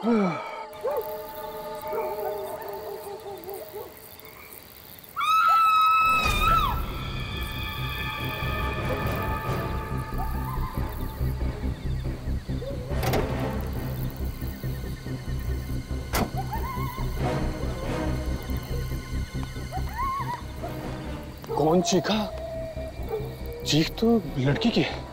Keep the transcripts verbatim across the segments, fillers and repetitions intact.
कौन चीखा? चीख तो लड़की की है।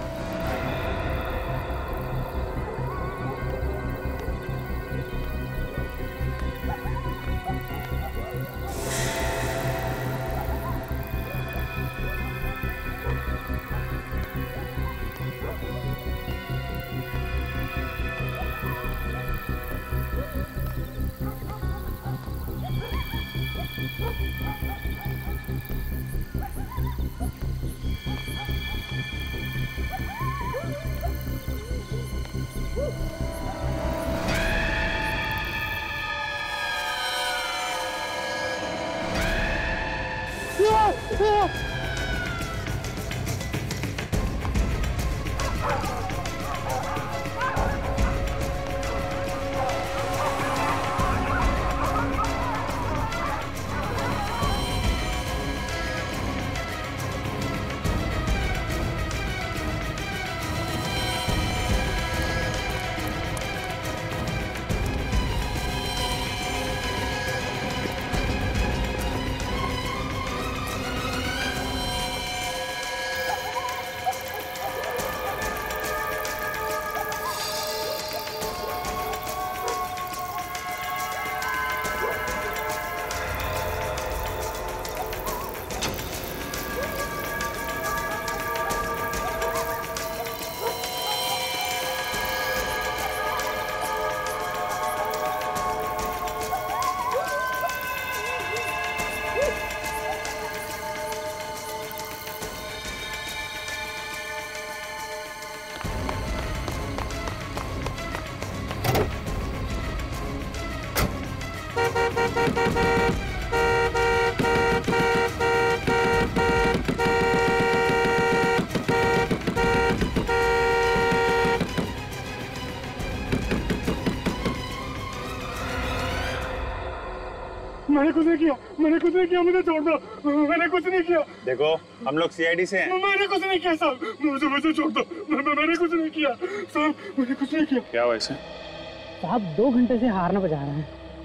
मैंने कुछ नहीं किया, मैंने कुछ नहीं किया, मुझे छोड़ दो, मैंने कुछ नहीं किया। देखो हम लोग सीआईडी से हैं। मैंने कुछ नहीं किया साहब, मुझे मुझे छोड़ दो, मैंने कुछ नहीं किया साहब, मैंने कुछ नहीं किया। क्या हुआ इसे? साहब दो घंटे से हारना बजा रहे हैं।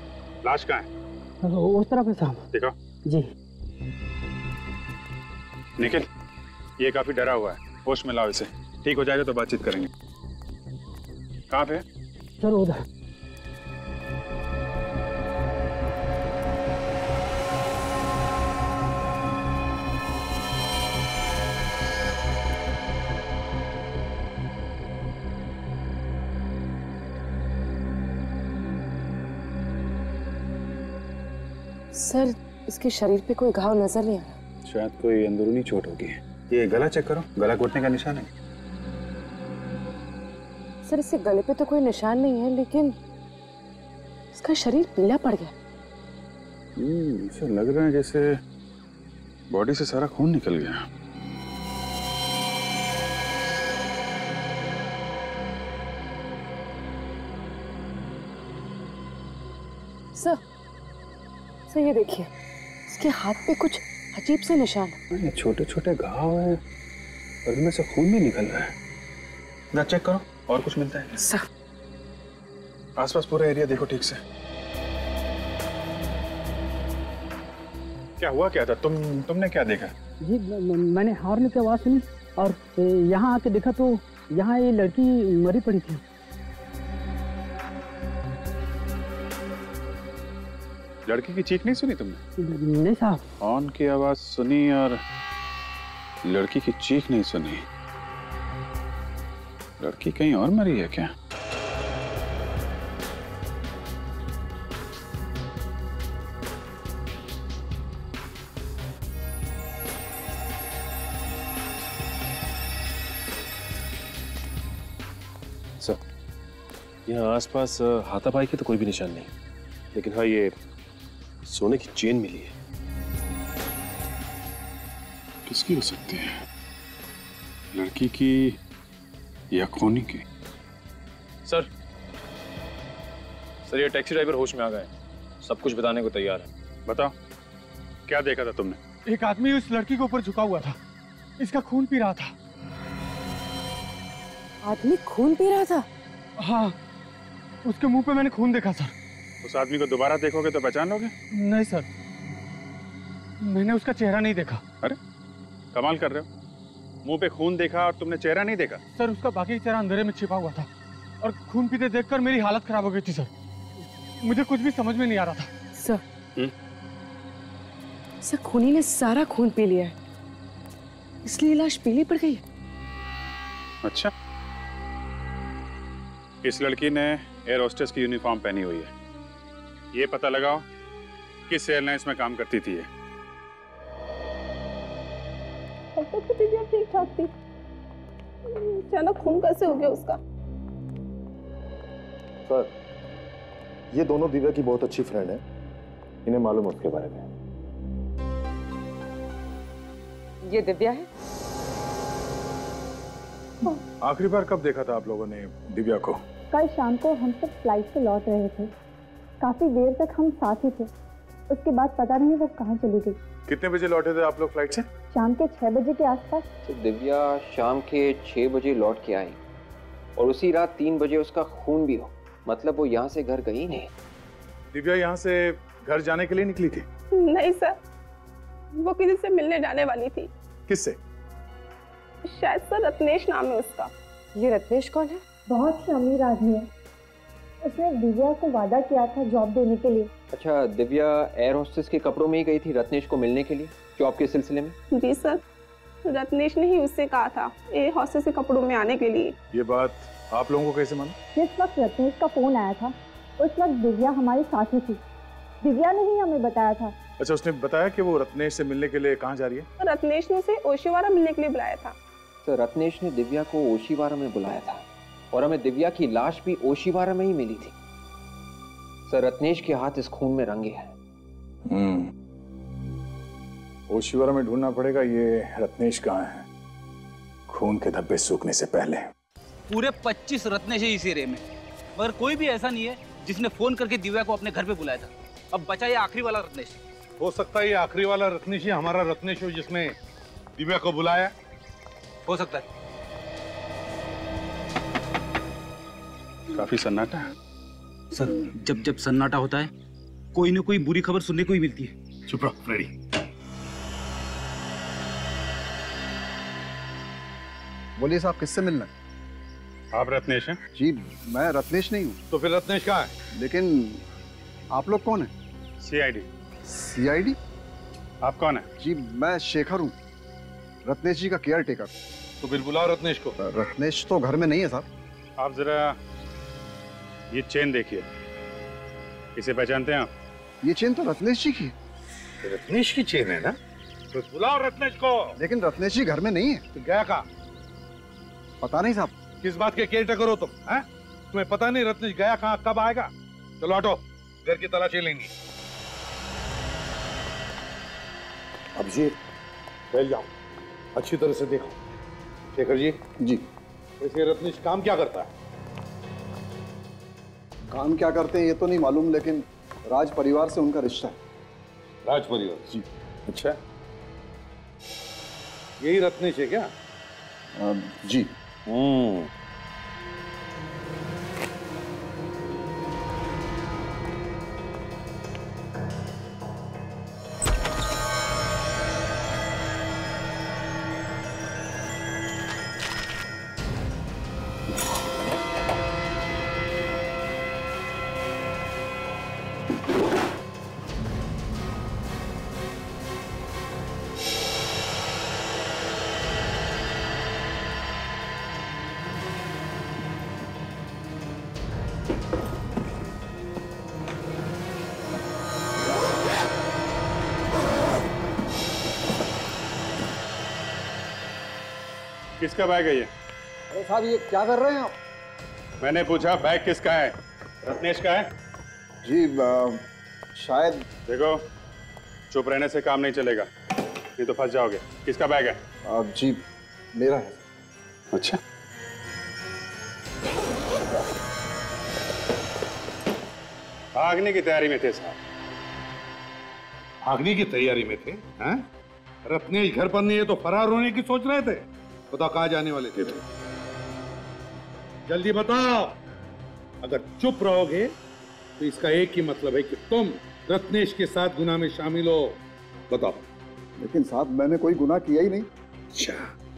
लाश कहाँ है? उस तरफ है साहब। देखो। जी। निखिल, ये काफी डरा हुआ है, होश में लाओ इसे, ठीक हो जाएगा तो बातचीत करेंगे। कहाँ पे? चलो उधर। सर, इसके शरीर पे कोई घाव नजर नहीं आ रहा। शायद कोई अंदरूनी चोट होगी। ये गला चेक करो, गला घुटने का निशान है। सर, इसके गले पे तो कोई निशान नहीं है, लेकिन इसका शरीर पीला पड़ गया। हम्म, इसे लग रहा है जैसे बॉडी से सारा खून निकल गया। सर, सर ये देखिए, इसके हाथ पे कुछ अजीब से निशान है। छोटे छोटे घाव हैं और इनमें से खून भी निकल रहा है। ना चेक करो, और कुछ मिलता है? सर, आसपास पूरा एरिया देखो ठीक से। क्या हुआ क्या था? तुम तुमने क्या देखा? जी मैंने हॉर्न की आवाज सुनी और यहाँ आके देखा तो यहाँ ये लड़की मरी पड़ी थी। लड़की की चीख नहीं सुनी तुमने? नहीं साहब। हॉर्न की आवाज सुनी और लड़की की चीख नहीं सुनी। लड़की कहीं और मरी है क्या? सर, यहाँ आसपास हाथापाई के तो कोई भी निशान नहीं, लेकिन हाँ ये सोने की चेन मिली है। किसकी हो सकती है? लड़की की या खोनी की? सर, सर ये टैक्सी ड्राइवर होश में आ गए, सब कुछ बताने को तैयार है। बताओ क्या देखा था तुमने? एक आदमी उस लड़की के ऊपर झुका हुआ था, इसका खून पी रहा था। आदमी खून पी रहा था? हाँ, उसके मुंह पे मैंने खून देखा सर। उस आदमी को दोबारा देखोगे तो पहचान लोगे? नहीं सर, मैंने उसका चेहरा नहीं देखा। अरे कमाल कर रहे हो, मुंह पे खून देखा और तुमने चेहरा नहीं देखा? सर उसका बाकी चेहरा अंधेरे में छिपा हुआ था और खून पीते देखकर मेरी हालत खराब हो गई थी सर। मुझे कुछ भी समझ में नहीं आ रहा था। सर, सर खूनी ने सारा खून पी लिया है, इसलिए लाश पीली पड़ गई है। अच्छा, इस लड़की ने एयर होस्टेस की यूनिफॉर्म पहनी हुई है। ये पता लगाओ किस एयरलाइंस में काम करती थी ये। अब तक तो दिव्या ठीक ठाक थी, अचानक खून कैसे हो गया उसका? सर, ये दोनों दिव्या की बहुत अच्छी फ्रेंड है, इन्हें मालूम है उसके बारे में। ये दिव्या है? आखिरी बार कब देखा था आप लोगों ने दिव्या को? कल शाम को हम सब फ्लाइट से लौट रहे थे, काफी देर तक हम साथ ही थे। उसके बाद पता नहीं वो कहाँ चली गई। कितने बजे लौटे थे आप लोग फ्लाइट से? शाम के छह बजे के आसपास। तो दिव्या शाम के छह बजे लौट के आई और उसी रात तीन बजे उसका खून भी हो, मतलब वो यहाँ से घर गई नहीं। दिव्या यहाँ से घर जाने के लिए निकली थी? नहीं सर, वो किसी से मिलने जाने वाली थी। किससे? शायद सर रत्नेश नाम है उसका। ये रत्नेश कौन है? बहुत ही अमीर आदमी है, उसने दिव्या को वादा किया था जॉब देने के लिए। अच्छा, दिव्या एयर होस्टेस के कपड़ों में ही गई थी रत्नेश को मिलने के लिए जॉब के सिलसिले में? जी सर, रत्नेश ने ही उससे कहा था एयर होस्टेस के कपड़ों में आने के लिए। ये बात आप लोगों को कैसे मालूम? जिस वक्त रत्नेश का फोन आया था उस वक्त दिव्या हमारे साथ ही थी, दिव्या ने ही हमें बताया था। अच्छा, उसने बताया कि वो रत्नेश से मिलने के लिए कहाँ जा रही है? तो रत्नेश ने उसे ओशिवारा मिलने के लिए बुलाया था। तो रत्नेश ने दिव्या को ओशिवारा में बुलाया था और हमें दिव्या की लाश भी ओशिवारा में ही मिली थी। सर, रत्नेश के हाथ इस खून में रंगे हैं। हम्म, ओशिवारा में ढूंढना पड़ेगा ये रत्नेश कहाँ है, खून के धब्बे सूखने से पहले। पूरे पच्चीस रत्नेश है इस एरिया में, मगर कोई भी ऐसा नहीं है जिसने फोन करके दिव्या को अपने घर पे बुलाया था। अब बचा ये आखिरी वाला रत्नेश। हो सकता है ये आखिरी वाला रत्नेश ही हमारा रत्नेश हो जिसने दिव्या को बुलाया। हो सकता है। काफी सन्नाटा है सर, जब जब सन्नाटा होता है कोई ना कोई बुरी खबर सुनने को ही मिलती है। चुप रहो फ्रेडी। बोलिए साहब, किससे मिलना है? आप रत्नेश हैं? जी, मैं रत्नेश नहीं हूँ। तो फिर रत्नेश कहाँ है? लेकिन आप लोग कौन हैं? सीआईडी। सीआईडी? आप कौन हैं? जी, मैं शेखर हूँ, रत्नेश जी का केयर टेकर। तो फिर बुलाओ रत्नेश को। रत्नेश तो घर में नहीं है साहब। आप जरा ये चेन देखिए, इसे पहचानते हैं आप? ये चेन तो रत्नेश जी की। रत्नेश की चेन है ना? तो बुलाओ रत्नेश को। लेकिन रत्नेश जी घर में नहीं है। तो गया कहाँ? पता नहीं साहब। किस बात के केयर टेकर हो तुम? हैं? तुम्हें पता नहीं रत्नेश गया कहाँ, कब आएगा? चलो हटो, घर की तलाशी लेंगे। अब ये फैल जाओ, अच्छी तरह से देखो। शेखर जी। जी। वैसे रत्नेश काम क्या करता है? काम क्या करते हैं ये तो नहीं मालूम, लेकिन राज परिवार से उनका रिश्ता है। राज परिवार? जी। अच्छा, यही रत्नेश है क्या? आ, जी। हम्म। किसका बैग है ये? अरे साहब, ये क्या कर रहे हैं आप? मैंने पूछा बैग किसका है? रत्नेश का है? जी, आ, शायद। देखो, चुप रहने से काम नहीं चलेगा, नहीं तो फंस जाओगे। किसका बैग है? आ, जी, मेरा है। अच्छा, भागने की तैयारी में थे साहब। भागने की तैयारी में थे? हैं? रत्नेश घर पर नहीं है तो फरार होने की सोच रहे थे? बताओ कहाँ जाने वाले थे तुम? जल्दी बताओ। अगर चुप रहोगे तो इसका एक ही मतलब है कि तुम रत्नेश के साथ गुनाह में शामिल हो। बताओ। लेकिन साहब मैंने कोई गुनाह किया ही नहीं। अच्छा,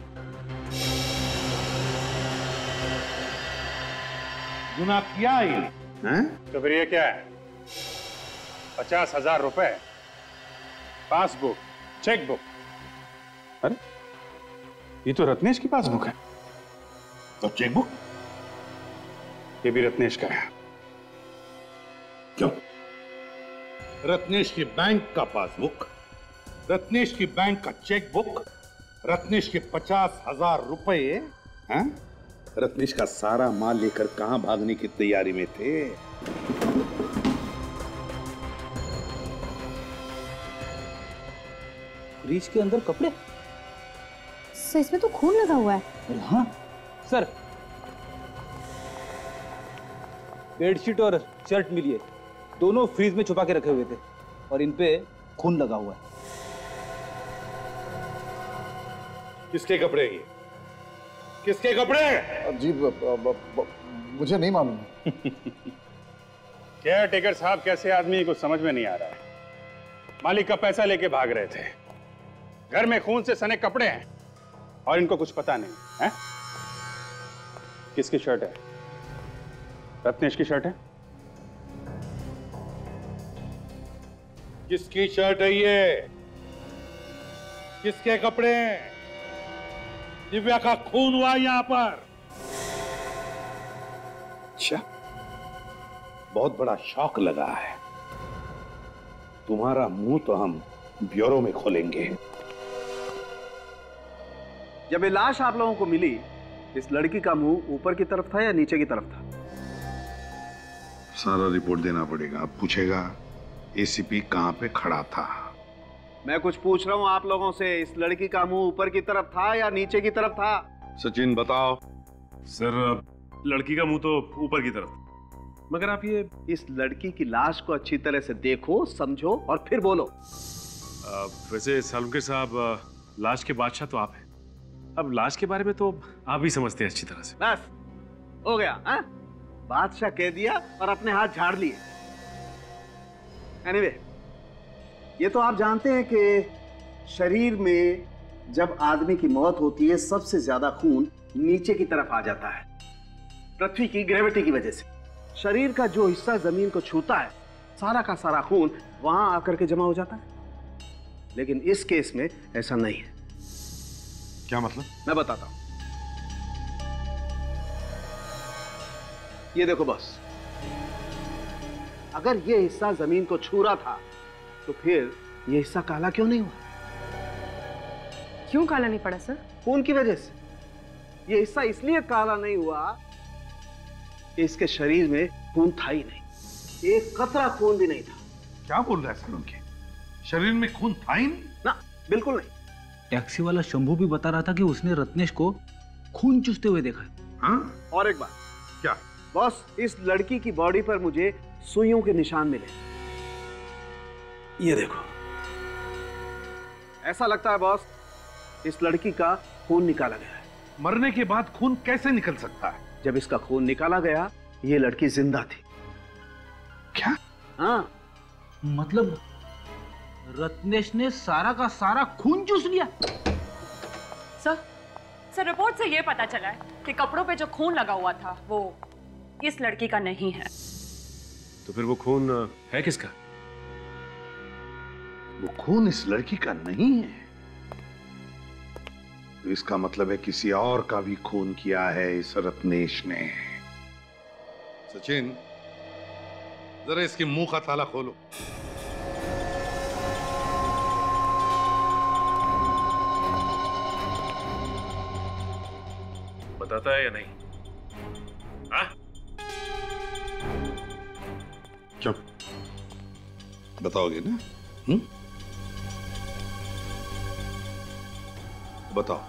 गुनाह किया ही नहीं? तो फिर ये क्या है? पचास हजार रुपए, पासबुक, चेकबुक। अरे ये तो रत्नेश की पासबुक है। तो चेकबुक? ये भी रत्नेश का है। क्यों? रत्नेश की बैंक का पासबुक, रत्नेश की बैंक का चेकबुक, रत्नेश के पचास हजार रुपए, हैं? रत्नेश का सारा माल लेकर कहां भागने की तैयारी में थे? फ्रिज के अंदर कपड़े? सर इसमें तो खून लगा हुआ है। अरे हाँ सर, बेडशीट और शर्ट मिली है, दोनों फ्रिज में छुपा के रखे हुए थे और इन पे खून लगा हुआ है। किसके कपड़े ये? किसके कपड़े? जी ब, ब, ब, मुझे नहीं मालूम। क्या टेकर साहब, कैसे आदमी को समझ में नहीं आ रहा है। मालिक का पैसा लेके भाग रहे थे, घर में खून से सने कपड़े हैं और इनको कुछ पता नहीं है। किसकी शर्ट है? रत्नेश की शर्ट है। किसकी शर्ट है ये? किसके कपड़े हैं? दिव्या का खून हुआ यहां पर। अच्छा, बहुत बड़ा शौक लगा है। तुम्हारा मुंह तो हम ब्यूरो में खोलेंगे। जब ये लाश आप लोगों को मिली, इस लड़की का मुंह ऊपर की तरफ था या नीचे की तरफ था? सारा रिपोर्ट देना पड़ेगा। अब पूछेगा एसीपी कहां पे खड़ा था। मैं कुछ पूछ रहा हूं आप लोगों से, इस लड़की का मुंह ऊपर की तरफ था या नीचे की तरफ था? सचिन बताओ। सर लड़की का मुंह तो ऊपर की तरफ, मगर आप ये इस लड़की की लाश को अच्छी तरह से देखो, समझो और फिर बोलो। आ, वैसे सालुंके साहब, लाश के बादशाह तो आप हैं। अब लाश के बारे में तो आप भी समझते हैं अच्छी तरह से। बस हो गया, हाँ? बादशाह कह दिया और अपने हाथ झाड़ लिए। एनीवे, ये तो आप जानते हैं कि शरीर में जब आदमी की मौत होती है सबसे ज्यादा खून नीचे की तरफ आ जाता है, पृथ्वी की ग्रेविटी की वजह से। शरीर का जो हिस्सा जमीन को छूता है, सारा का सारा खून वहां आकर के जमा हो जाता है। लेकिन इस केस में ऐसा नहीं है। क्या मतलब? मैं बताता हूं। ये देखो बस, अगर ये हिस्सा जमीन को छू रहा था तो फिर ये हिस्सा काला क्यों नहीं हुआ? क्यों काला नहीं पड़ा सर? खून की वजह से। ये हिस्सा इसलिए काला नहीं हुआ कि इसके शरीर में खून था ही नहीं, एक कतरा खून भी नहीं था। क्या बोल रहा है सर? उनके शरीर में खून था ही नहीं? ना, बिल्कुल नहीं। टैक्सी वाला शंभू भी बता रहा था कि उसने रत्नेश को खून चूसते हुए देखा है। हाँ? और एक बात। क्या? बॉस, इस लड़की की बॉडी पर मुझे सुइयों के निशान मिले। ये देखो, ऐसा लगता है बॉस इस लड़की का खून निकाला गया है। मरने के बाद खून कैसे निकल सकता है? जब इसका खून निकाला गया, ये लड़की जिंदा थी। क्या? हाँ, मतलब रत्नेश ने सारा का सारा खून चूस लिया। सर सर रिपोर्ट से यह पता चला है कि कपड़ों पे जो खून लगा हुआ था वो इस लड़की का नहीं है। तो फिर वो खून है किसका? वो खून इस लड़की का नहीं है तो इसका मतलब है किसी और का भी खून किया है इस रत्नेश ने। सचिन, जरा इसके मुंह का ताला खोलो। बताता है या नहीं? हाँ? चुप। बताओगे ना? हम्म? बताओ।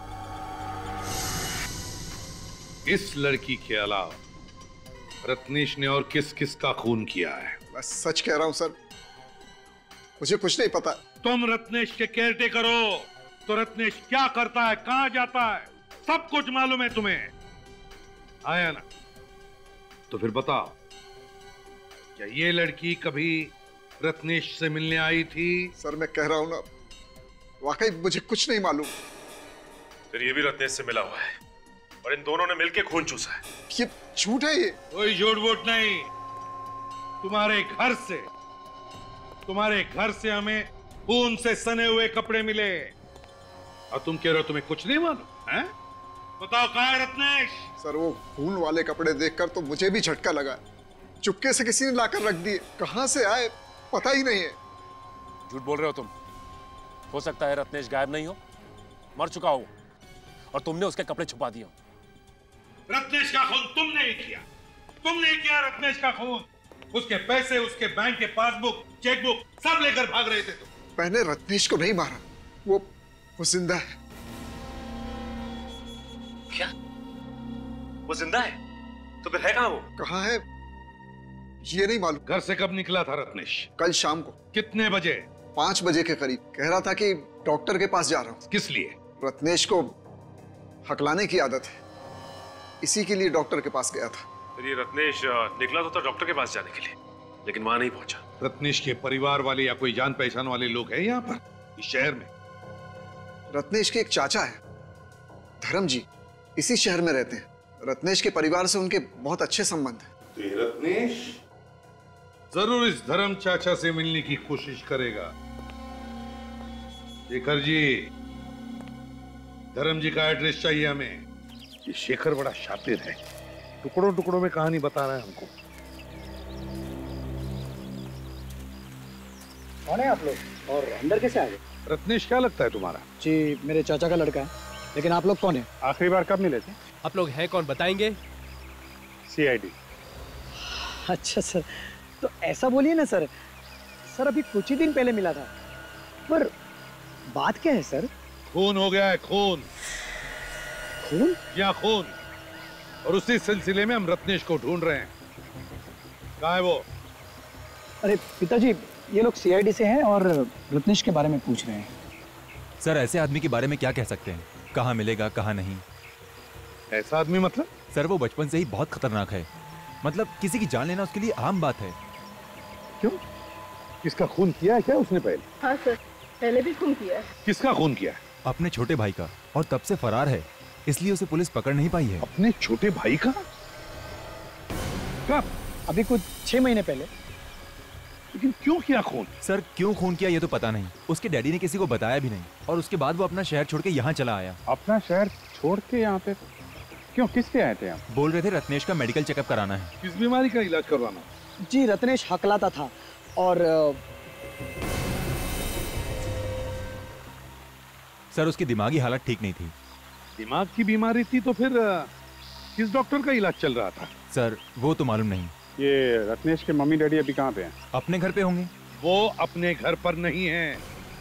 इस लड़की के अलावा रत्नेश ने और किस किस का खून किया है? मैं सच कह रहा हूं सर, मुझे कुछ नहीं पता। तुम रत्नेश के केयरटेकर हो, तो रत्नेश क्या करता है, कहां जाता है, सब कुछ मालूम है तुम्हें। आया ना? तो फिर बताओ, क्या ये लड़की कभी रत्नेश से मिलने आई थी? सर मैं कह रहा हूं ना, वाकई मुझे कुछ नहीं मालूम। फिर ये भी रत्नेश से मिला हुआ है और इन दोनों ने मिलकर खून चूसा है। ये झूठ है। ये कोई झूठ वूठ नहीं। तुम्हारे घर से तुम्हारे घर से हमें खून से सने हुए कपड़े मिले और तुम कह रहे हो तुम्हें कुछ नहीं मालूम है? बताओ कहाँ है रत्नेश? सर वो खून वाले कपड़े देखकर तो मुझे भी झटका लगा। चुपके से किसी ने लाकर रख दिए, कहां से आए पता ही नहीं है। झूठ बोल रहे हो तुम। हो सकता है रत्नेश गायब नहीं हो, मर चुका हो और तुमने उसके कपड़े छुपा दिए। रत्नेश का खून तुमने ही किया, तुमने किया रत्नेश का खून। उसके पैसे, उसके बैंक के पासबुक, चेकबुक सब लेकर भाग रहे थे तुम। मैंने रत्नेश को नहीं मारा, वो वो जिंदा है। क्या? वो जिंदा है? तो फिर है कहां वो? कहां है ये नहीं मालूम। घर से कब निकला था रत्नेश? कल शाम को। कितने बजे? पांच बजे के करीब। कह रहा था कि डॉक्टर के पास जा रहा हूं। किस लिए? रत्नेश को हकलाने की आदत है, इसी के लिए डॉक्टर के पास गया था। फिर ये रत्नेश निकला तो था डॉक्टर के पास जाने के लिए, लेकिन वहां नहीं पहुंचा। रत्नेश के परिवार वाले या कोई जान पहचान वाले लोग हैं यहाँ पर इस शहर में? रत्नेश के एक चाचा है, धर्म जी, इसी शहर में रहते हैं। रत्नेश के परिवार से उनके बहुत अच्छे संबंध हैं। तो ये रत्नेश जरूर इस धर्म चाचा से मिलने की कोशिश करेगा। शेखर जी, धर्म जी का एड्रेस चाहिए हमें। ये शेखर बड़ा शातिर है, टुकड़ों टुकड़ों में कहानी बता रहा है हमको। कौन है आप लोग और अंदर कैसे आ गए? रत्नेश क्या लगता है तुम्हारा? जी मेरे चाचा का लड़का है, लेकिन आप लोग कौन है? आखिरी बार कब मिले थे? आप लोग हैं कौन बताएंगे? सीआईडी। अच्छा सर, तो ऐसा बोलिए ना सर। सर अभी कुछ ही दिन पहले मिला था, पर बात क्या है सर? खून हो गया है, खून। खून? क्या खून? और उसी सिलसिले में हम रत्नेश को ढूंढ रहे हैं। कहाँ है वो? अरे पिताजी, ये लोग सीआईडी से हैं और रत्नेश के बारे में पूछ रहे हैं। सर ऐसे आदमी के बारे में क्या कह सकते हैं? कहाँ मिलेगा कहाँ नहीं। ऐसा आदमी मतलब? सर वो बचपन से ही बहुत खतरनाक है, मतलब किसी की जान लेना उसके लिए आम बात है। क्यों? किसका खून किया है क्या उसने पहले? हाँ सर, पहले भी खून किया है। किसका खून किया है? अपने छोटे भाई का, और तब से फरार है, इसलिए उसे पुलिस पकड़ नहीं पाई है। अपने छोटे भाई का? कब? अभी कुछ छह महीने पहले। लेकिन क्यों किया खून? सर क्यों खून किया ये तो पता नहीं, उसके डैडी ने किसी को बताया भी नहीं, और उसके बाद वो अपना शहर छोड़ के यहाँ चला आया। अपना शहर छोड़ के यहाँ पे क्यों, किस लिए आए थे आप? बोल रहे थे रत्नेश का मेडिकल चेकअप कराना है। किस बीमारी का इलाज करवाना? जी रत्नेश हकलाता था और सर उसकी दिमागी हालत ठीक नहीं थी। दिमाग की बीमारी थी तो फिर किस डॉक्टर का इलाज चल रहा था? सर वो तो मालूम नहीं। ये रत्नेश के मम्मी डैडी अभी कहाँ पे हैं? अपने घर पे होंगे। वो अपने घर पर नहीं है।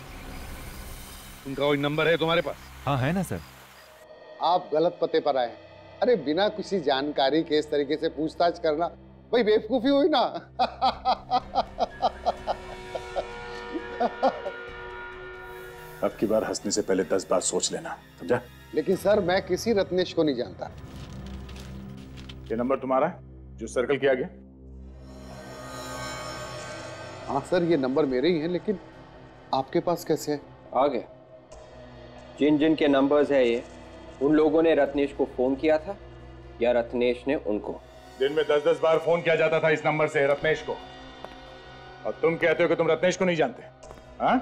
उनका कोई नंबर है तुम्हारे पास? हाँ है ना सर। आप गलत पते पर आए। अरे बिना किसी जानकारी के इस तरीके से पूछताछ करना भाई बेवकूफी हुई ना। अब की बार हंसने से पहले दस बार सोच लेना, समझा? लेकिन सर मैं किसी रत्नेश को नहीं जानता। ये नंबर तुम्हारा है जो सर्कल किया गया? हाँ सर ये नंबर मेरे ही है, लेकिन आपके पास कैसे है? आ गया। जिन जिन के नंबर्स है ये, उन लोगों ने रत्नेश को फोन किया था या रत्नेश ने उनको? दिन में दस दस बार फोन किया जाता था इस नंबर से रत्नेश को, और तुम कहते हो कि तुम रत्नेश को नहीं जानते। हाँ?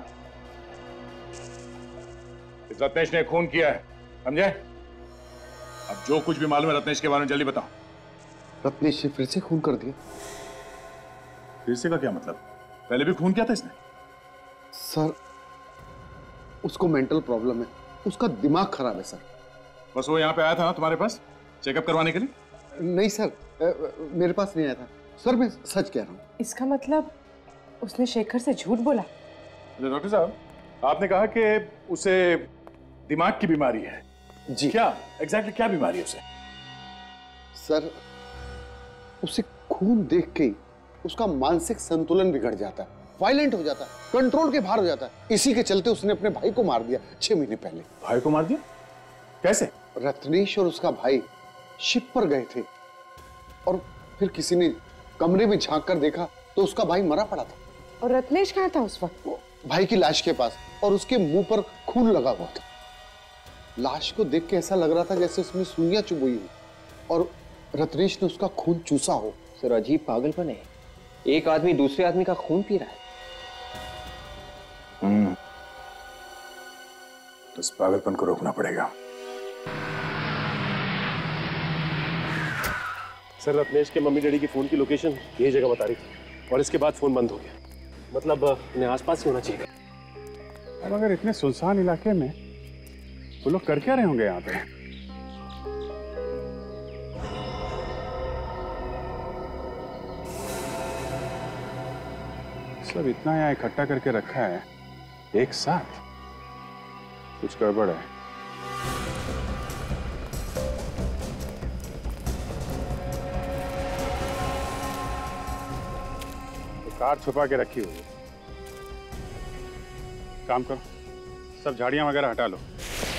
इस रत्नेश ने खून किया है, समझे? अब जो कुछ भी मालूम है रत्नेश के बारे में जल्दी बताओ। रत्नेश ने फिर से खून कर दिया? फिर से का क्या मतलब? पहले भी खून किया था इसने? सर उसको मेंटल प्रॉब्लम है, उसका दिमाग खराब है सर। बस वो यहाँ पे आया था ना तुम्हारे पास चेकअप करवाने के लिए? नहीं सर, मेरे पास नहीं आया था सर, मैं सच कह रहा हूँ। इसका मतलब उसने शेखर से झूठ बोला? डॉक्टर साहब आपने कहा कि उसे दिमाग की बीमारी है। जी क्या एग्जैक्टली क्या बीमारी है उसे? सर उसे खून देख के उसका मानसिक संतुलन बिगड़ जाता है, वायलेंट हो जाता है, कंट्रोल के बाहर हो जाता है। इसी के चलते उसने अपने भाई को मार दिया छह महीने पहले। भाई को मार दिया? कैसे? रत्नेश और उसका भाई शिप पर गए थे और फिर किसी ने कमरे में झांक कर देखा तो उसका भाई मरा पड़ा था। और रत्नेश कहाँ था उस वक्त? भाई की लाश के पास, और उसके मुंह पर खून लगा हुआ था। लाश को देख के ऐसा लग रहा था जैसे उसमें सुइयां चुभई हुई और रत्नेश ने उसका खून चूसा हो। सर अजीब पागलपन है, एक आदमी दूसरे आदमी का खून पी रहा है। हम्म, तो इस पागलपन को रोकना पड़ेगा। सर रत्नेश के मम्मी डैडी की फोन की लोकेशन यही जगह बता रही थी और इसके बाद फोन बंद हो गया। मतलब इन्हें आसपास ही होना चाहिए। अब अगर इतने सुनसान इलाके में वो लोग कर क्या रहे होंगे यहाँ पे? सब इतना यहाँ इकट्ठा करके रखा है एक साथ, कुछ गड़बड़ है। तो कार छुपा के रखी हुई है। काम करो, सब झाड़ियां वगैरह हटा लो।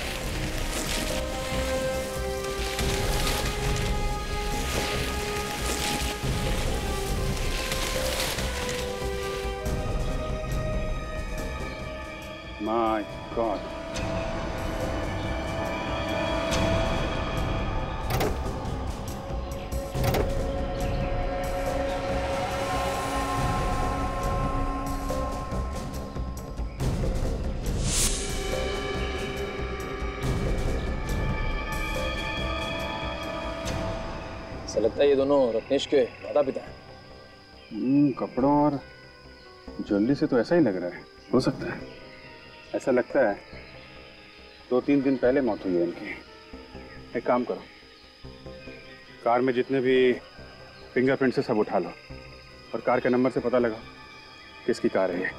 My God. ऐसा लगता है ये दोनों रत्नेश के माता पिता हैं। हम्म, कपड़ों और ज्वेलरी से तो ऐसा ही लग रहा है। हो सकता है, ऐसा लगता है दो तीन दिन पहले मौत हुई है इनकी। एक काम करो, कार में जितने भी फिंगरप्रिंट से सब उठा लो और कार के नंबर से पता लगा किसकी कार है ये।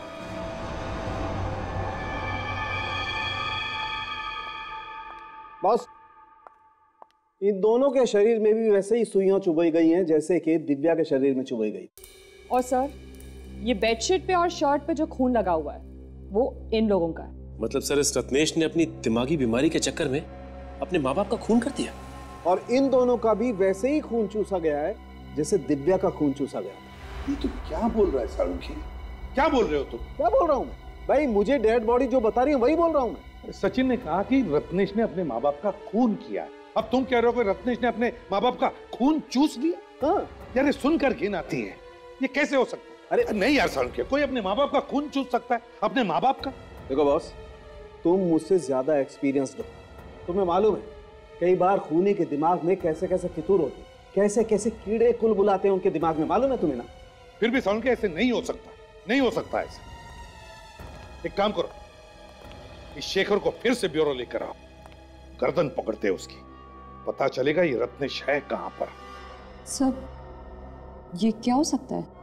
बॉस, इन दोनों के शरीर में भी वैसे ही सुइयां चुभई गई हैं जैसे कि दिव्या के शरीर में चुभई गई। और सर, ये बेडशीट पे और शर्ट पे जो खून लगा हुआ है वो इन लोगों का है। मतलब सर इस रत्नेश ने अपनी दिमागी बीमारी के चक्कर में अपने माँ बाप का खून कर दिया। और इन दोनों का भी वैसे ही खून चूसा गया है जैसे दिव्या का खून चूसा गया। ये तुम क्या बोल रहा है सालुंखी? क्या बोल रहे हो तुम? क्या बोल रहा हूँ मैं? भाई मुझे डेड बॉडी जो बता रही है वही बोल रहा हूँ मैं। सचिन ने कहा कि रत्नेश ने अपने माँ बाप का खून किया। अब तुम कह रहे हो कि रत्नेश ने अपने माँ बाप का खून चूस लिया? हाँ यार, सुनकर घिन आती है। ये कैसे हो सकता है? अरे नहीं यार सालुंखी, कोई अपने माँ बाप का खून चूस सकता है? अपने माँ बाप का? देखो बॉस, तुम मुझसे ज्यादा एक्सपीरियंस्ड हो, तुम्हें मालूम है कई बार खूनी के दिमाग में कैसे कैसे फितूर होते हैं, कैसे कैसे कीड़े कुल बुलाते हैं उनके दिमाग में, मालूम है तुम्हें ना? फिर भी सालुंखी ऐसे नहीं हो सकता, नहीं हो सकता ऐसे। एक काम करो, इस शेखर को फिर से ब्यूरो लेकर आओ, गर्दन पकड़ते उसकी, पता चलेगा ये रत्नेश है कहां पर। सर, ये क्या हो सकता है?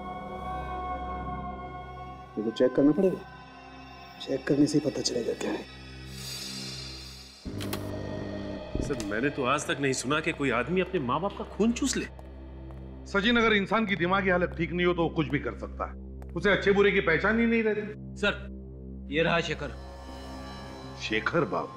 ये तो चेक करना पड़ेगा, चेक करने से ही पता चलेगा क्या है। सर मैंने तो आज तक नहीं सुना कि कोई आदमी अपने माँ बाप का खून चूस ले। सचिन, अगर इंसान की दिमागी हालत ठीक नहीं हो तो वो कुछ भी कर सकता है, उसे अच्छे बुरे की पहचान ही नहीं रहती। सर, ये रहा शेखर। शेखर बाबू,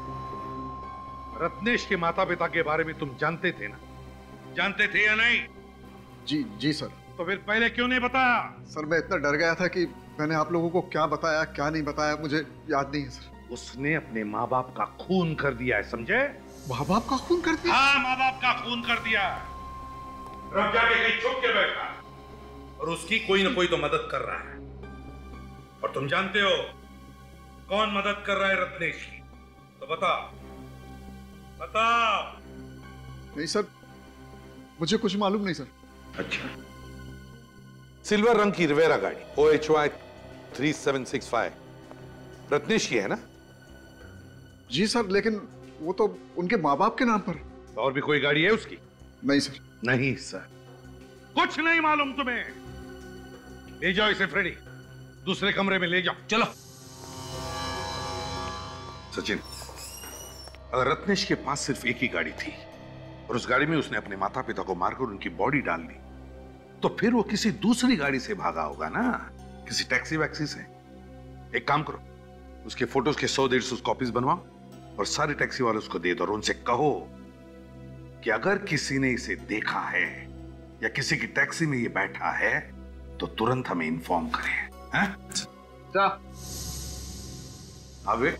रत्नेश के माता पिता के बारे में तुम जानते थे ना? जानते थे या नहीं? जी जी सर। तो फिर पहले क्यों नहीं बताया? सर मैं इतना डर गया था कि मैंने आप लोगों को क्या बताया क्या नहीं बताया मुझे याद नहीं है सर। उसने अपने माँ बाप का खून कर दिया है, समझे? माँ बाप का खून कर दिया? हाँ, माँ बाप का खून कर दिया। रब जाके कहीं छुप के बैठा और उसकी कोई ना कोई तो मदद कर रहा है। और तुम जानते हो कौन मदद कर रहा है रत्नेश की? तो बता बता। नहीं सर, मुझे कुछ मालूम नहीं सर। अच्छा, सिल्वर रंग की रिवेरा गाड़ी O H Y three seven six five Ratnesh की है ना? जी सर, लेकिन वो तो उनके माँ बाप के नाम पर। और भी कोई गाड़ी है उसकी? नहीं सर। नहीं सर, कुछ नहीं मालूम तुम्हें। ले जाओ इसे फ्रेडी, दूसरे कमरे में ले जाओ, चलो। सचिन, अगर रत्नेश के पास सिर्फ एक ही गाड़ी थी और उस गाड़ी में उसने अपने माता पिता को मारकर उनकी बॉडी डाल दी, तो फिर वो किसी दूसरी गाड़ी से भागा होगा ना, किसी टैक्सी वैक्सी से। एक काम करो, उसके फोटोज के सौ डेढ़ सौ कॉपीज बनवाओ और सारे टैक्सी वालों उसको दे दो और उनसे कहो कि अगर किसी ने इसे देखा है या किसी की टैक्सी में ये बैठा है तो तुरंत हमें इन्फॉर्म करें। हैं? आवे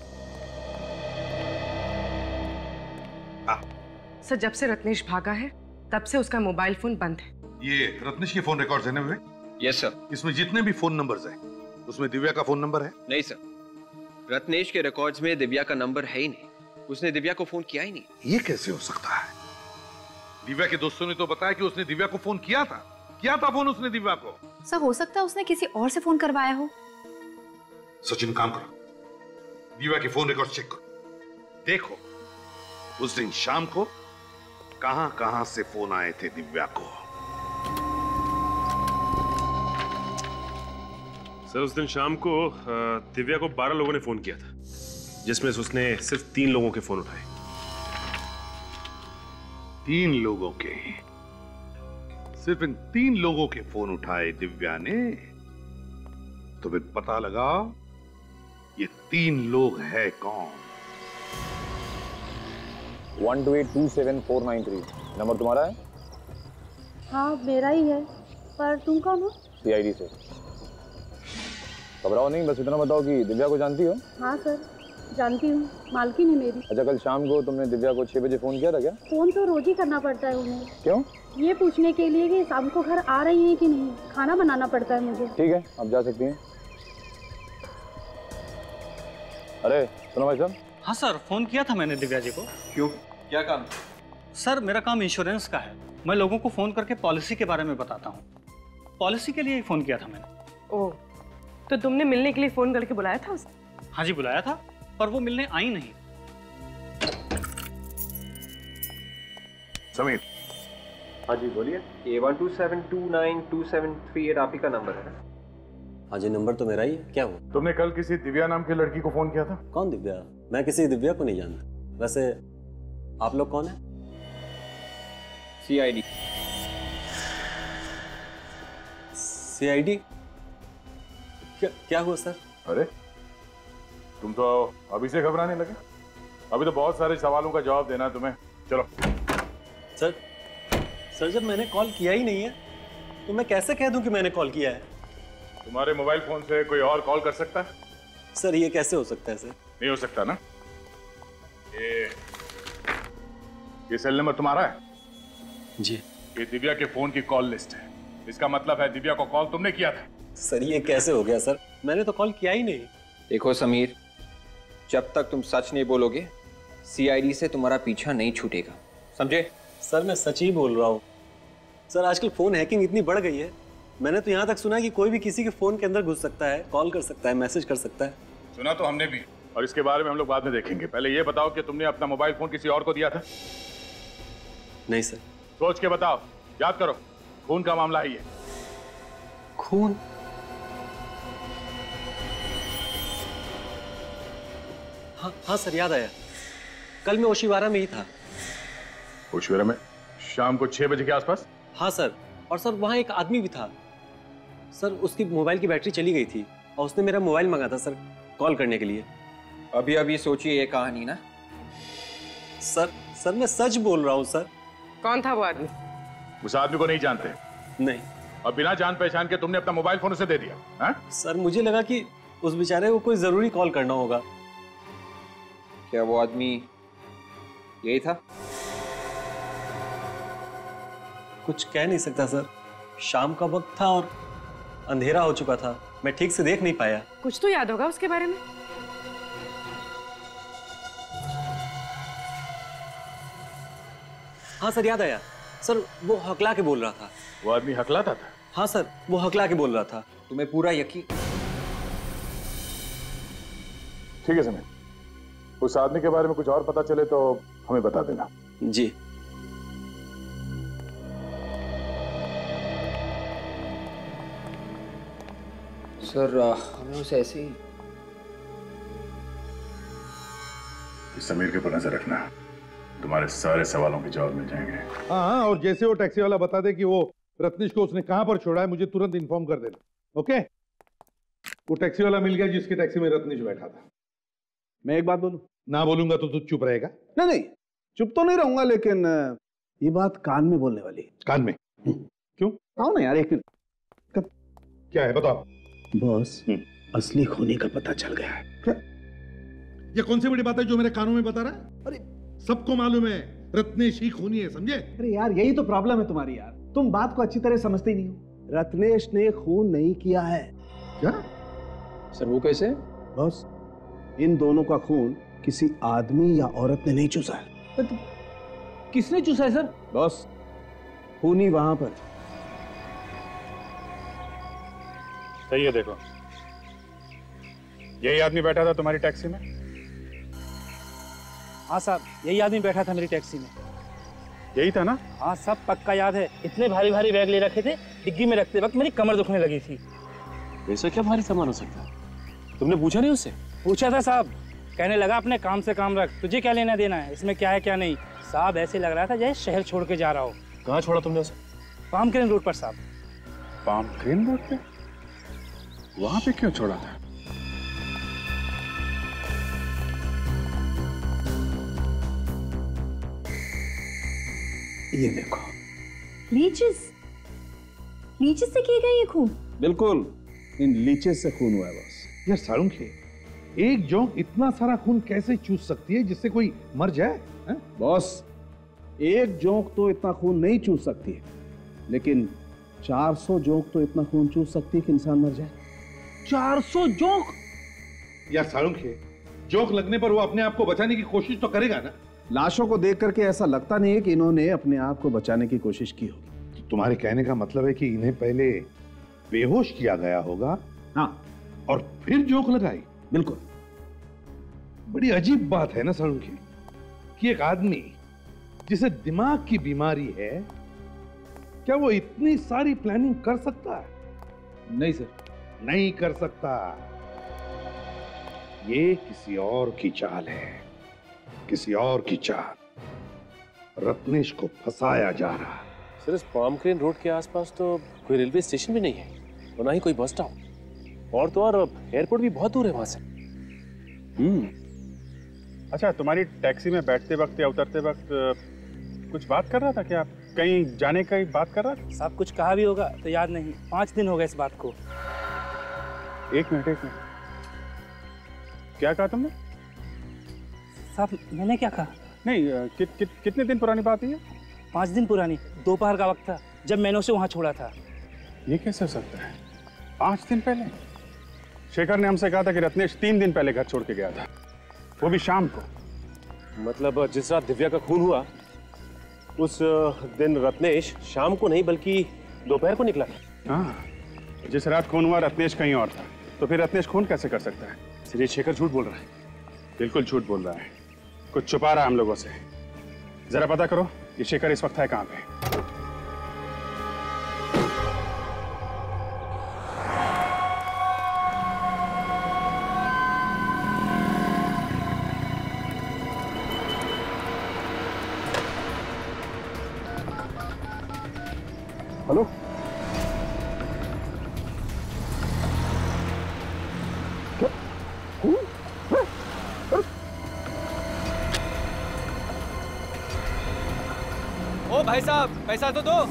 सर, जब से रत्नेश भागा है तब से उसका मोबाइल फोन बंद है। ये रत्नेश के फोन रिकॉर्ड्स है ना विवेक? Yes sir. इसमें जितने भी फोन नंबर्स हैं उसमें दिव्या का फोन नंबर है? नहीं सर, रत्नेश के रिकॉर्ड्स में दिव्या का नंबर है ही नहीं। उसने दिव्या को फोन किया ही नहीं। ये कैसे हो सकता है? दिव्या के दोस्तों ने तो बताया कि उसने दिव्या को फोन किया था। किया था फोन उसने दिव्या को। सर, हो सकता है उसने किसी और से फोन करवाया हो। सचिन, काम करो, दिव्या के फोन रिकॉर्ड चेक करो, देखो उस दिन शाम को कहां कहां से फोन आए थे दिव्या को। सर, उस दिन शाम को दिव्या को बारह लोगों ने फोन किया था, जिसमें से उसने सिर्फ तीन लोगों के फोन उठाए। तीन लोगों के? सिर्फ इन तीन लोगों के फोन उठाए दिव्या ने? तो फिर पता लगाओ ये तीन लोग है कौन। One two eight two seven four nine three number तुम्हारा है? हाँ, मेरा ही है, पर तुम कौन हो? सीआईडी से। घबराओ नहीं, बस इतना बताओ कि दिव्या को जानती हो? हाँ सर, जानती हूँ, मालकिन है मेरी। अच्छा, कल शाम को तुमने दिव्या को छह बजे फोन किया था क्या? फोन तो रोज ही करना पड़ता है उन्हें। क्यों? ये पूछने के लिए कि शाम को घर आ रही है कि नहीं, खाना बनाना पड़ता है मुझे। ठीक है, आप जा सकती हैं। अरे सुनो भाई साहब। हाँ सर, फोन किया था मैंने दिव्या जी को। क्यों, क्या काम? सर, मेरा काम इंश्योरेंस का है। मैं लोगों को फोन करके पॉलिसी के बारे में बताता हूँ। पॉलिसी के लिए ही फोन किया था मैंने। ओह, तो तुमने मिलने के लिए फोन करके बुलाया था उसे? हाँ जी, बुलाया था, पर वो मिलने आई नहीं। समीर। हाँ जी बोलिए। A one two seven two nine two seven three eight आप ही का नंबर है? हाँ जी, नंबर तो मेरा ही है। क्या हुआ? तुमने कल किसी दिव्या नाम की लड़की को फोन किया था? कौन दिव्या? मैं किसी दिव्या को नहीं जानता। वैसे आप लोग कौन है? सीआईडी। सीआईडी? क्या क्या हुआ सर? अरे तुम तो अभी से घबराने लगे। अभी तो बहुत सारे सवालों का जवाब देना है तुम्हें। चलो। सर सर जब मैंने कॉल किया ही नहीं है तो मैं कैसे कह दूं कि मैंने कॉल किया है? तुम्हारे मोबाइल फोन से कोई और कॉल कर सकता है? सर ये कैसे हो सकता है सर? नहीं हो सकता ना। ये ये सेल नंबर तुम्हारा है? जी। ये दिव्या के फोन की कॉल लिस्ट है। इसका मतलब है दिव्या को कॉल तुमने किया था। सर ये कैसे हो गया सर? मैंने तो कॉल किया ही नहीं। देखो समीर, जब तक तुम सच नहीं बोलोगे सीआईडी से तुम्हारा पीछा नहीं छूटेगा, समझे? सर मैं सच ही बोल रहा हूँ। सर आजकल फोन हैकिंग इतनी बढ़ गई है, मैंने तो यहाँ तक सुना है कि कोई भी किसी के फोन के अंदर घुस सकता है, कॉल कर सकता है, मैसेज कर सकता है। सुना तो हमने भी, और इसके बारे में हम लोग बाद में देखेंगे। पहले ये बताओ कि तुमने अपना मोबाइल फोन किसी और को दिया था? नहीं सर। सोच के बताओ, याद करो, खून का मामला है ये। खून? हाँ हाँ सर, याद आया। कल मैं ओशिवारा में ही था। ओशिवारा में? शाम को छह बजे के आसपास? हाँ सर, और सर वहाँ एक आदमी भी था। सर उसकी मोबाइल की बैटरी चली गई थी और उसने मेरा मोबाइल मंगा था सर कॉल करने के लिए। अभी अभी सोचिए ये कहानी ना। सर सर मैं सच बोल रहा हूँ सर। कौन था वो आदमी? उस आदमी को नहीं जानते? नहीं। और बिना जान पहचान के तुमने अपना मोबाइल फोन उसे दे दिया? हा? सर मुझे लगा कि उस बेचारे को कोई जरूरी कॉल करना होगा। क्या वो आदमी यही था? कुछ कह नहीं सकता सर, शाम का वक्त था और अंधेरा हो चुका था, मैं ठीक से देख नहीं पाया। कुछ तो याद होगा उसके बारे में? हाँ सर याद आया। सर वो हकला के बोल रहा था। वो आदमी हकलाता था? हाँ सर, वो हकला के बोल रहा था। तुम्हें पूरा यकीन? ठीक है समीर, उस आदमी के बारे में कुछ और पता चले तो हमें बता देना। जी। सर हमें उसे ऐसे ही समीर के ऊपर नजर रखना, तुम्हारे सारे सवालों के जवाब मिल जाएंगे। हाँ, और जैसे वो टैक्सी वाला बता दे कि वो रत्नेश को उसने कहां पर छोड़ा है मुझे तुरंत इन्फॉर्म कर देना, ओके? वो टैक्सी वाला मिल गया जिसकी टैक्सी में रत्नेश बैठा था। मैं एक बात बोलूं? ना बोलूंगा तो तू चुप रहेगा? नहीं नहीं, चुप तो नहीं रहूंगा, लेकिन ये बात कान में बोलने वाली है। कान में? क्यों? आओ ना यार, एक मिनट। क्या है बताओ। बॉस, असली खूनी का पता चल गया है। ये कौन सी बड़ी बात है जो मेरे कानों में बता रहा है? अरे सबको मालूम है रत्नेश ही खूनी है, समझे? अरे यार यही तो प्रॉब्लम है तुम्हारी यार, तुम बात को अच्छी तरह समझते ही नहीं हो। रत्नेश ने खून नहीं किया है। क्या? सर वो कैसे? बॉस, इन दोनों का खून किसी आदमी या औरत ने नहीं चूसा है। तो किसने चूसा है सर? बॉस, खूनी वहां पर। सही है, देखो यही आदमी बैठा था तुम्हारी टैक्सी में? हाँ साहब, यही आदमी बैठा था मेरी टैक्सी में। यही था ना? हाँ सब पक्का याद है। इतने भारी भारी बैग ले रखे थे, डिग्गी में रखते वक्त मेरी कमर दुखने लगी थी। ऐसा क्या भारी सामान हो सकता है? तुमने पूछा नहीं उससे? पूछा था साहब, कहने लगा अपने काम से काम रख, तुझे क्या लेना देना है, इसमें क्या है क्या नहीं। साहब ऐसे लग रहा था जैसे शहर छोड़ के जा रहा हो। कहाँ छोड़ा तुमने उसे? पाम क्रेन रोड पर साहब। पाम क्रेन रोड पे? वहां पे क्यों छोड़ा था? ये देखो, लीचेस लीचेस से किए गए ये खून? बिल्कुल, इन लीचेस से खून हुआ है बॉस। यार सालुंखे, एक जोंक इतना सारा खून कैसे चूस सकती है जिससे कोई मर जाए? है? बॉस, एक जोंक तो इतना खून नहीं चूस सकती है, लेकिन चार सौ जोंक तो इतना खून चूस सकती है कि इंसान मर जाए। चार सौ जोंक? यार सालुंखे, जोंक लगने पर वो अपने आप को बचाने की कोशिश तो करेगा ना? लाशों को देख करके ऐसा लगता नहीं है कि इन्होंने अपने आप को बचाने की कोशिश की होगी। तो तुम्हारे कहने का मतलब है कि इन्हें पहले बेहोश किया गया होगा, हाँ, और फिर जोंक लगाई? बिल्कुल। बड़ी अजीब बात है ना सालुंखे कि एक आदमी जिसे दिमाग की बीमारी है, क्या वो इतनी सारी प्लानिंग कर सकता है? नहीं सर, नहीं कर सकता। ये किसी और की चाल है, किसी और की चाल। रत्नेश को फंसाया जा रहा है। सर इस पाम क्रेन रोड के आसपास तो कोई रेलवे स्टेशन भी नहीं है और ना ही कोई बस स्टॉप, और तो और एयरपोर्ट भी बहुत दूर है वहां से। हम्म अच्छा, तुम्हारी टैक्सी में बैठते वक्त या उतरते वक्त कुछ बात कर रहा था क्या? कहीं जाने का बात कर रहा था? साहब कुछ कहा भी होगा तो याद नहीं, पांच दिन हो गए इस बात को। एक मिनट एक मिनट, क्या कहा तुमने? साहब मैंने क्या कहा? नहीं, कि, कि, कितने दिन पुरानी बात है ये? पाँच दिन पुरानी, दोपहर का वक्त था जब मैंने उसे वहाँ छोड़ा था। ये कैसे हो सकता है? पाँच दिन पहले? शेखर ने हमसे कहा था कि रत्नेश तीन दिन पहले घर छोड़ के गया था, वो भी शाम को। मतलब जिस रात दिव्या का खून हुआ उस दिन रत्नेश शाम को नहीं बल्कि दोपहर को निकला। हाँ, जिस रात खून हुआ रत्नेश कहीं और था, तो फिर रत्नेश खून कैसे कर सकता है? सिर्फ शेखर झूठ बोल रहा है। बिल्कुल झूठ बोल रहा है, कुछ छुपा रहा है हम लोगों से। जरा पता करो ये शेखर इस वक्त है कहां पे। हेलो, ओ भाई साहब, पैसा तो दो।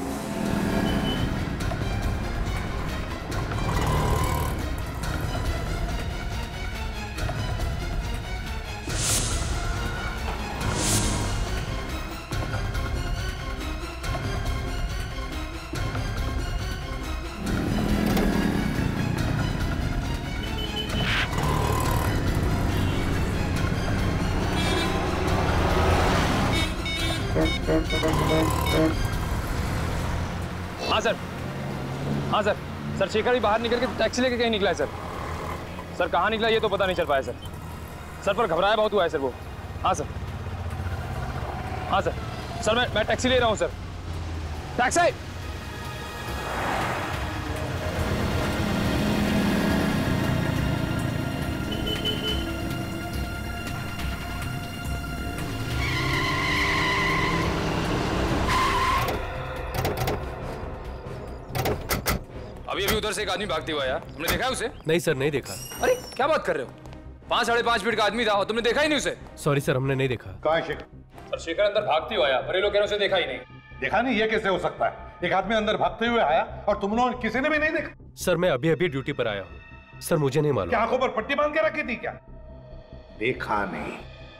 हाँ सर, हाँ सर, सर शेखर भी बाहर निकल के टैक्सी लेके कहीं निकला है सर। सर कहाँ निकला ये तो पता नहीं चल पाया सर। सर पर घबराया बहुत हुआ है सर वो। हाँ सर, हाँ सर, सर मैं मैं टैक्सी ले रहा हूँ सर। टैक्सी! अभी अभी उधर से एक आदमी भागते हुआ आया, तुमने देखा है उसे? नहीं सर, नहीं देखा। अरे क्या बात कर रहे हो? पाँच साढ़े पाँच फीट का आदमी था, तुमने देखा ही नहीं उसे? सॉरी सर, हमने नहीं देखा। कहाँ है शेखर? सर शेखर अंदर भागते हुआ आया, पर ये लोग कह रहे उसे देखा ही नहीं। देखा नहीं? ये कैसे हो सकता है? एक आदमी अंदर भागते हुए आया और तुम लोग किसी ने भी नहीं देखा? सर मैं अभी अभी ड्यूटी पर आया हूँ सर, मुझे नहीं मालूम। क्या आंखों पर पट्टी बांध के रखी थी क्या? देखा नहीं?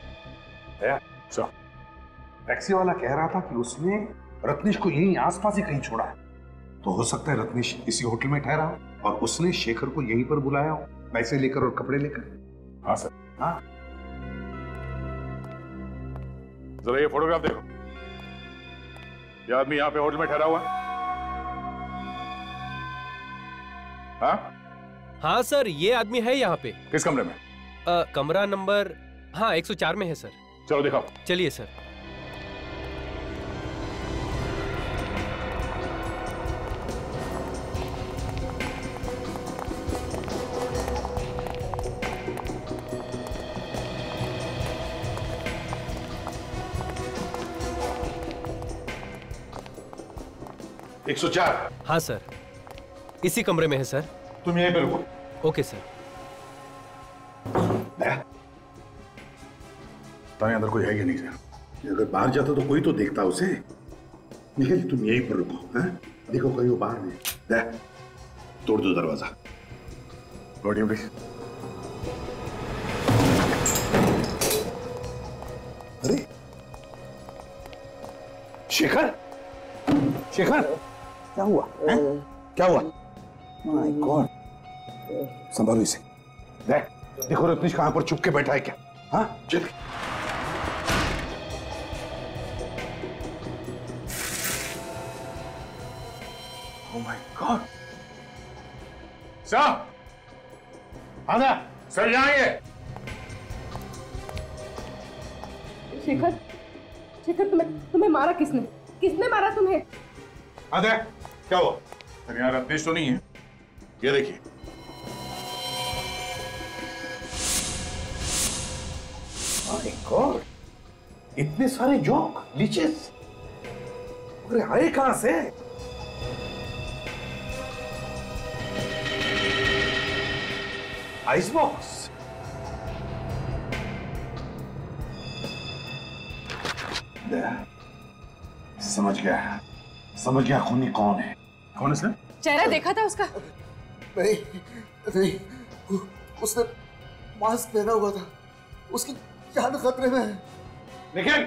टैक्सी वाला कह रहा था कि उसने रत्नेश को यहीं आसपास ही कहीं छोड़ा है, तो हो सकता है रत्नेश इसी होटल में ठहरा हो और उसने शेखर को यहीं पर बुलाया हो, पैसे लेकर और कपड़े लेकर। हाँ सर। हाँ, जरा ये फोटोग्राफ देखो। ये आदमी यहाँ पे होटल में ठहरा हुआ है? हाँ हाँ सर, ये आदमी है यहाँ पे। किस कमरे में? आ, कमरा नंबर हाँ एक सौ चार में है सर। चलो दिखाओ। चलिए सर। एक सौ चार? हाँ सर, इसी कमरे में है सर। तुम यहीं पे रुको। Okay sir. ताने अंदर कोई है या नहीं सर? अगर बाहर जाता तो कोई तो देखता उसे। निखिल तुम यहीं पर रुको। हैं? देखो कहीं वो बाहर नहीं। दे, तोड़ दो दरवाजा। लौटिए प्लीज। अरे शेखर, शेखर क्या हुआ? है? क्या हुआ? माय गॉड, संभालो इसे। देख, देखो रत्नेश कहां पर छुप के बैठा है क्या? हाँ जल्दी। Oh my god. सर, आजा सर, यहाँ आइए। शेखर, शेखर तुम्हें तुम्हें मारा किसने? किसने मारा तुम्हें? आजा, क्या हुआ? सर यहाँ रत्नेश तो नहीं है। ये देखिए। माय गॉड, इतने सारे जोक, लीचेस, अरे आए कहां से? Ice box. समझ गया, समझ गया खूनी कौन है। कौन है सर? चेहरा देखा था उसका? नहीं नहीं, उसने मास्क पहना हुआ था, उसकी जान खतरे में है। निखिल,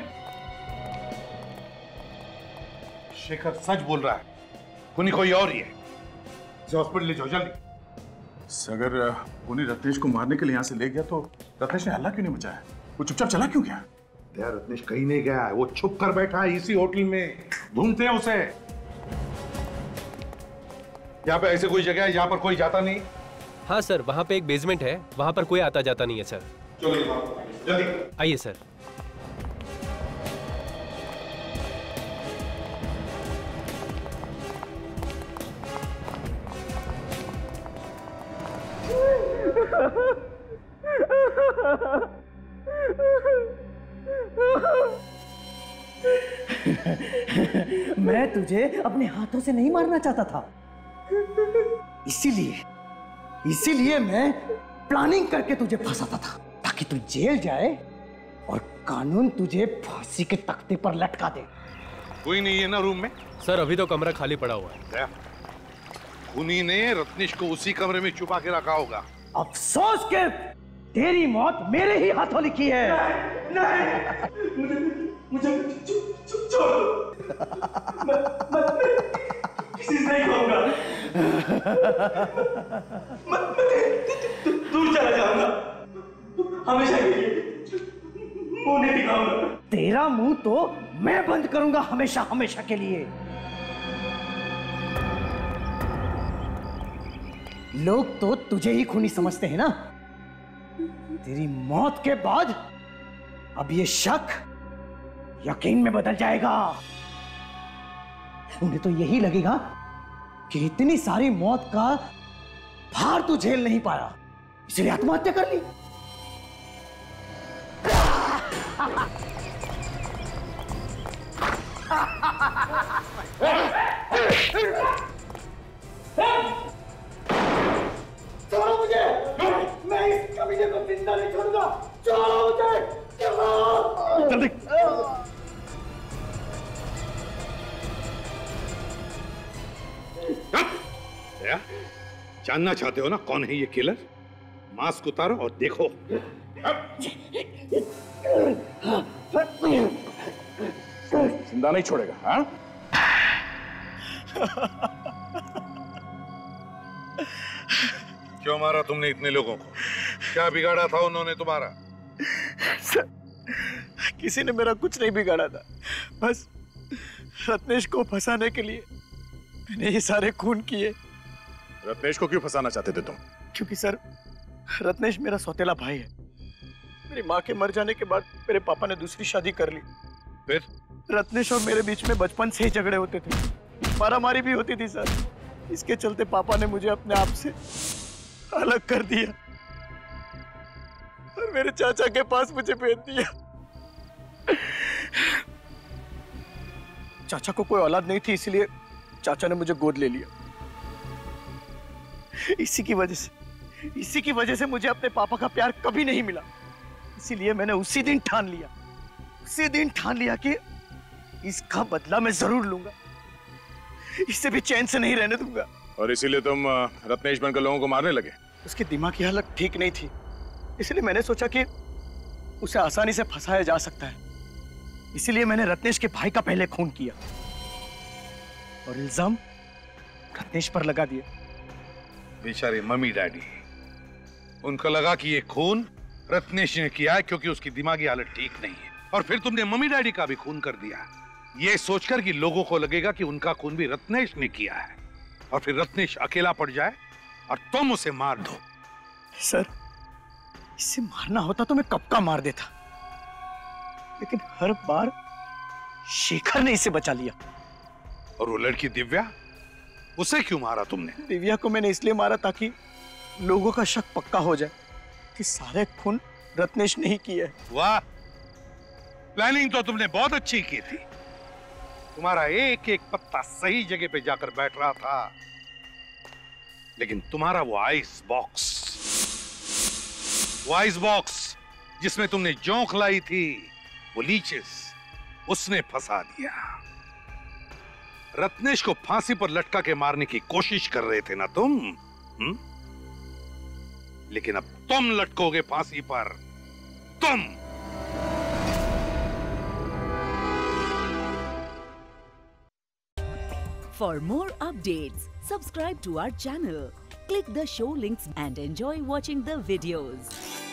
शेखर सच बोल रहा है, खूनी कोई और ही है। हॉस्पिटल ले जाओ जल्दी। अगर खूनी रत्नेश को मारने के लिए यहाँ से ले गया तो रत्नेश ने हल्ला क्यों नहीं मचाया? वो चुपचाप चला क्यों गया? यार रत्नेश कहीं नहीं गया है, वो छुप कर बैठा है इसी होटल में, ढूंढते हैं उसे। यहाँ पे ऐसे कोई जगह है जहाँ पर कोई जाता नहीं? हाँ सर, वहाँ पे एक बेसमेंट है, वहाँ पर कोई आता जाता नहीं है सर। चलो जल्दी आइए सर। मैं तुझे अपने हाथों से नहीं मारना चाहता था, इसीलिए इसीलिए मैं प्लानिंग करके तुझे फंसाता था, ताकि तू जेल जाए और कानून तुझे फांसी के तख्ते पर लटका दे। कोई नहीं है ना रूम में? सर अभी तो कमरा खाली पड़ा हुआ है। खूनी ने रत्नेश को उसी कमरे में छुपा के रखा होगा। अफसोस के तेरी मौत मेरे ही हाथों लिखी है। नहीं, मुझे मुझे छोड़ दो। मैं मैं किसी से नहीं कहूंगा। मैं दूर चला जाऊंगा, हमेशा के लिए मुंह नहीं दिखाऊंगा। तेरा मुंह तो मैं बंद करूंगा हमेशा हमेशा के लिए। लोग तो तुझे ही खूनी समझते हैं ना। तेरी मौत के बाद अब ये शक यकीन में बदल जाएगा। उन्हें तो यही लगेगा कि इतनी सारी मौत का भार तू झेल नहीं पाया, इसलिए आत्महत्या कर ली। जल्दी। दया, जानना चाहते हो ना कौन है ये किलर? मास्क उतारो और देखो। जिंदा नहीं छोड़ेगा। हाँ? क्यों मारा तुमने इतने लोगों को? क्या बिगाड़ा था उन्होंने तुम्हारा? सर, किसी ने मेरा कुछ नहीं बिगाड़ा था, बस रत्नेश को फंसाने के लिए मैंने ये सारे खून किए। रत्नेश को क्यों फंसाना चाहते थे तुम? क्योंकि सर, रत्नेश मेरा सौतेला भाई है। मेरी माँ के मर जाने के बाद मेरे पापा ने दूसरी शादी कर ली। फिर रत्नेश और मेरे बीच में बचपन से ही झगड़े होते थे, मारामारी भी होती थी सर। इसके चलते पापा ने मुझे अपने आप से अलग कर दिया और मेरे चाचा के पास मुझे भेज दिया। चाचा को कोई औलाद नहीं थी, इसलिए चाचा ने मुझे गोद ले लिया। इसी की वजह से इसी की वजह से मुझे अपने पापा का प्यार कभी नहीं मिला। इसीलिए मैंने उसी दिन ठान लिया उसी दिन ठान लिया कि इसका बदला मैं जरूर लूंगा, इससे भी चैन से नहीं रहने दूंगा। और इसीलिए तुम रत्नेश बनकर लोगों को मारने लगे? उसकी दिमाग की हालत ठीक नहीं थी, इसलिए मैंने सोचा कि उसे आसानी से फंसाया जा सकता है। इसीलिए मैंने रत्नेश के भाई का पहले खून किया और इल्जाम रत्नेश पर लगा दिया। बेचारे मम्मी डैडी, उनको लगा कि ये खून रत्नेश ने किया है क्योंकि उसकी दिमागी हालत ठीक नहीं है, और फिर तुमने मम्मी डैडी का भी खून कर दिया, ये सोचकर कि लोगों को लगेगा कि उनका खून भी रत्नेश ने किया है, और फिर रत्नेश अकेला पड़ जाए और तुम उसे मार दो। सर, इसे मारना होता तो मैं कब का मार देता, लेकिन हर बार शेखर ने इसे बचा लिया। और वो लड़की दिव्या, उसे क्यों मारा तुमने? दिव्या को मैंने इसलिए मारा ताकि लोगों का शक पक्का हो जाए कि सारे खून रत्नेश ने ही किए हैं। वाह, प्लानिंग तो तुमने बहुत अच्छी की थी। तुम्हारा एक एक पत्ता सही जगह पे जाकर बैठ रहा था, लेकिन तुम्हारा वो आइस बॉक्स वो आइस बॉक्स जिसमें तुमने जोंक लाई थी, वो लीचेस, उसने फंसा दिया। रत्नेश को फांसी पर लटका के मारने की कोशिश कर रहे थे ना तुम, हुँ? लेकिन अब तुम लटकोगे फांसी पर, तुम। For more updates, subscribe to our channel, click the show links and enjoy watching the videos.